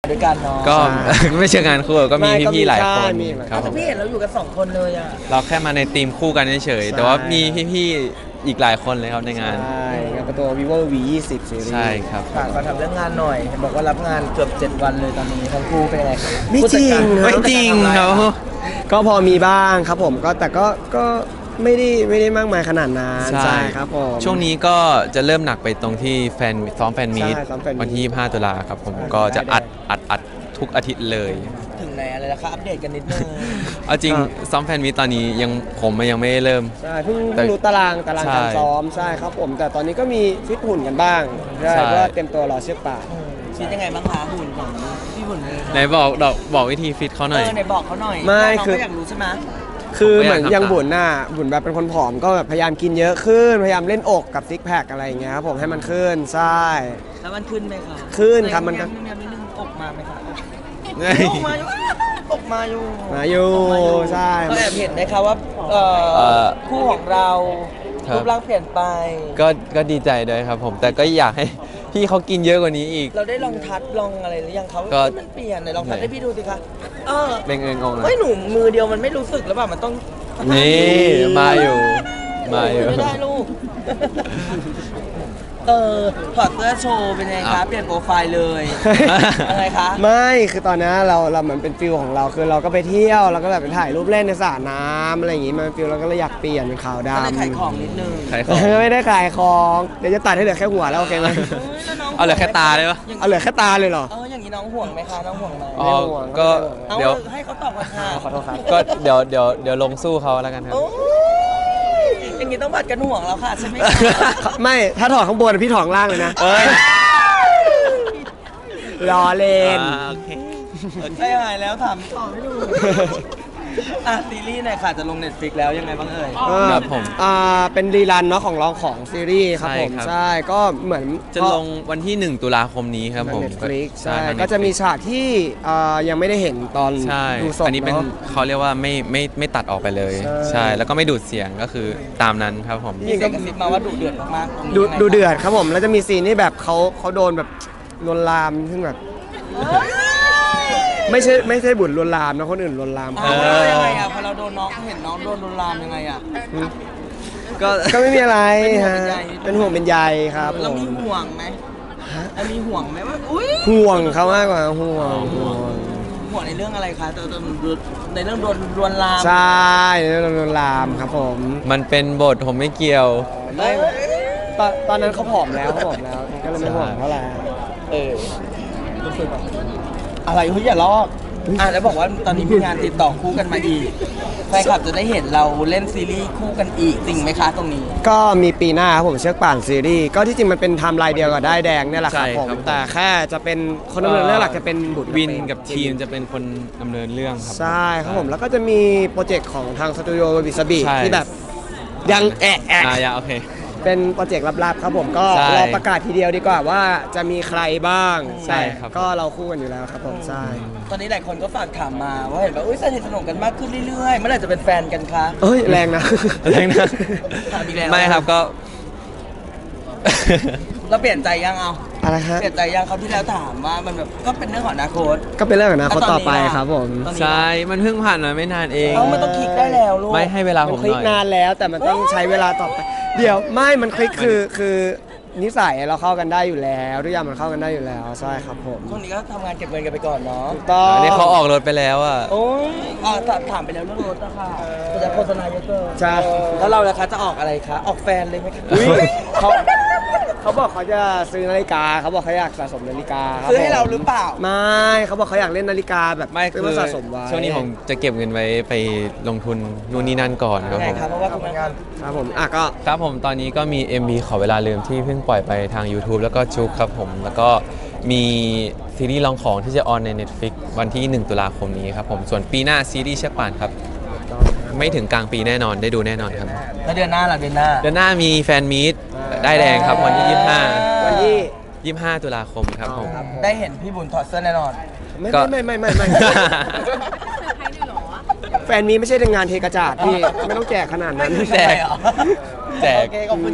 ด้วยกันเนาะก็ไม่เชิงงานคู่ก็มีพี่ๆหลายคนครับแต่พี่เห็นเราอยู่กัน2คนเลยอ่ะเราแค่มาในทีมคู่กันเฉยๆแต่ว่ามีพี่ๆอีกหลายคนเลยครับในงานใช่งานประตู vivo v20 ซีรีส์ใช่ครับฝากเขาทำเรื่องงานหน่อยเห็นบอกว่ารับงานเกือบ7 วันเลยตอนนี้ทั้งคู่เป็นไงไม่จริงไม่จริงครับก็พอมีบ้างครับผมก็แต่ก็ไม่ได้มากมายขนาดนั้นใช่ครับผมช่วงนี้ก็จะเริ่มหนักไปตรงที่ซ้อมแฟนมีตวันที่25 ตุลาครับผมก็จะอัดทุกอาทิตย์เลยถึงไหนอะไรแล้วคะอัปเดตกันนิดนึงเอาจริงซ้อมแฟนมีตตอนนี้ผมยังไม่เริ่มใช่เพิ่งรู้ตารางการซ้อมใช่ครับผมแต่ตอนนี้ก็มีฟิตหุ่นกันบ้างใช่ก็เต็มตัวรอเชือกป่าฟิตยังไงบ้างคะหุ่นของพี่หุ่นไหนบอกวิธีฟิตเขาหน่อยไหนบอกเขาหน่อยไม่คืออยากรู้ใช่ไหมคือเหมือนยังบุญแบบเป็นคนผอมก็แบบพยายามกินเยอะขึ้นพยายามเล่นอกกับซิกแพคอะไรอย่างเงี้ยครับผมให้มันขึ้นใช่แล้วมันขึ้นไหมคะขึ้นครับมันก็อกมาไหมคะอกมาอยู่ใช่ก็แอบเห็นนะคะว่าคู่ของเรารูปร่างเปลี่ยนไปก็ดีใจด้วยครับผมแต่ก็อยากให้พี่เขากินเยอะกว่านี้อีกเราได้ลองทัดลองอะไรหรือยังเขามันเปลี่ยนไหนลองทัดให้พี่ดูสิคะเป็นงงไม่หนูมือเดียวมันไม่รู้สึกแล้วแบบมันต้องนี่มาอยู่ไม่ได้ลูกถอดเสื้อโชว์เป็นไงคะเปลี่ยนโปรไฟล์เลยอะไรคะไม่คือตอนนี้เราเหมือนเป็นฟิลของเราคือเราก็ไปเที่ยวเราก็แบบไปถ่ายรูปเล่นในสระน้ำอะไรอย่างงี้มันฟิลเราก็เลยอยากเปลี่ยนเป็นขาวดำขายของนิดนึงไม่ได้ขายของเดี๋ยวจะตัดให้เหลือแค่หัวแล้วโอเคไหมเอาเหลือแค่ตาเลยปะเอาเหลือแค่ตาเลยเหรออย่างนี้น้องห่วงไหมคะน้องห่วงไหมก็เดี๋ยวให้เขาตอบมาค่ะขอโทษครับก็เดี๋ยวลงสู้เขาแล้วกันครับอย่างนี้ต้องบัดกันห่วงแล้วค่ะใช่ไหมไม่ถ้าถอดข้างบนพี่ถอดล่างเลยนะรอเล่นใช่หายแล้วถามต่อไม่ดูซีรีส์เนี่ยค่ะจะลง Netflix แล้วยังไงบ้างเอ่ยครับผมเป็นรีรันเนาะของร้องของซีรีส์ครับผมใช่ก็เหมือนจะลงวันที่1 ตุลาคมนี้ครับผม Netflix ใช่ก็จะมีฉากที่ยังไม่ได้เห็นตอนดูสดอันนี้เป็นเขาเรียกว่าไม่ตัดออกไปเลยใช่แล้วก็ไม่ดูดเสียงก็คือตามนั้นครับผมนี่ก็กระซิบมาว่าดุเดือดมากดูเดือดครับผมแล้วจะมีซีนที่แบบเขาโดนแบบลวนลามซึ่งแบบไม่ใช่บุญลวนลามนะคนอื่นลวนลามยังไงอ่ะพอเราโดนน้องเห็นน้องโดนลวนลามยังไงอ่ะก็ไม่มีอะไรฮะเป็นห่วงเป็นใยครับแล้วมีห่วงไหมมีห่วงไหมว่าห่วงเขามากกว่าห่วงในเรื่องอะไรคะในเรื่องโดนลวนลามใช่ในเรื่องลวนลามครับผมมันเป็นบทผมไม่เกี่ยวไม่ตอนนั้นเขาผอมแล้วก็เลยไม่ห่วงเท่าไหร่รู้สึกอะไรคุณอย่าลอกแล้วบอกว่าตอนนี้มีงานติดต่อคู่กันมาอีกแฟนคลับจะได้เห็นเราเล่นซีรีส์คู่กันอีกจริงไหมคะตรงนี้ก็มีปีหน้าครับผมเชือกป่านซีรีส์ก็ที่จริงมันเป็นไทม์ไลน์เดียวกับได้แดงเนี่ยแหละครับผมแต่แค่จะเป็นคนดำเนินเรื่องหลักจะเป็นบุตรวินกับทีมจะเป็นคนดำเนินเรื่องครับใช่ครับผมแล้วก็จะมีโปรเจกต์ของทางสตูดิโอวิสบีที่แบบยังโอเคเป็นโปรเจกต์ลับๆครับผมก็รอประกาศทีเดียวดีกว่าว่าจะมีใครบ้างใช่ครับก็เราคู่กันอยู่แล้วครับผมใช่ตอนนี้หลายคนก็ฝากถามมาว่าเห็นว่าสนิทสนมกันมากขึ้นเรื่อยๆเมื่อไหร่จะเป็นแฟนกันคะแรงนะถามอีกแล้วไม่ครับก็เราเปลี่ยนใจยังเอาอะไรฮะเปลี่ยนใจยังเขาที่แล้วถามว่ามันแบบก็เป็นเรื่องของอนาคตก็เป็นเรื่องของอนาคตต่อไปครับผมใช่มันเพิ่งผ่านมาไม่นานเองมันต้องคลิกได้แล้วลูกไม่ให้เวลาผมหน่อยคลิกนานแล้วแต่มันต้องใช้เวลาต่อไปเดี๋ยวไม่มันคลิกคือนิสัยเราเข้ากันได้อยู่แล้วทุกอย่างมันเข้ากันได้อยู่แล้วใช่ครับผมช่วงนี้ก็ทำงานเก็บเงินกันไปก่อนเนาะอันนี้เขาออกรถไปแล้วอ่ะถามไปแล้วเรื่องรถนะคะจะโฆษณาเยอะเกินใช่แล้วเราล่ะคะจะออกอะไรคะออกแฟนเลยไหมคะเขาบอกเขาจะซื้อนาฬิกาเขาบอกเขาอยากสะสมนาฬิกาซื้อให้เราหรือเปล่าไม่เขาบอกเขาอยากเล่นนาฬิกาแบบไม่คือสะสมไว้ช่วงนี้ผมจะเก็บเงินไว้ไปลงทุนนู่นนี่นั่นก่อนครับผมเพราะว่าทำงานครับผมก็ครับผมตอนนี้ก็มี MV ขอเวลาลืมที่เพิ่งปล่อยไปทาง YouTube แล้วก็จุกครับผมแล้วก็มีซีรีส์ลองของที่จะออนใน Netflix วันที่1 ตุลาคมนี้ครับผมส่วนปีหน้าซีรีส์เชือกป่านครับไม่ถึงกลางปีแน่นอนได้ดูแน่นอนครับแล้วเดือนหน้าล่ะเดือนหน้ามีแฟนมีตได้แดงครับวันที่วันที่ 25 ตุลาคมครับผมได้เห็นพี่บุญถอดเสื้อแน่นอนไม่แฟนมีไม่ใช่งานเทกระจาดพี่ไม่ต้องแจกขนาดนั้นแจก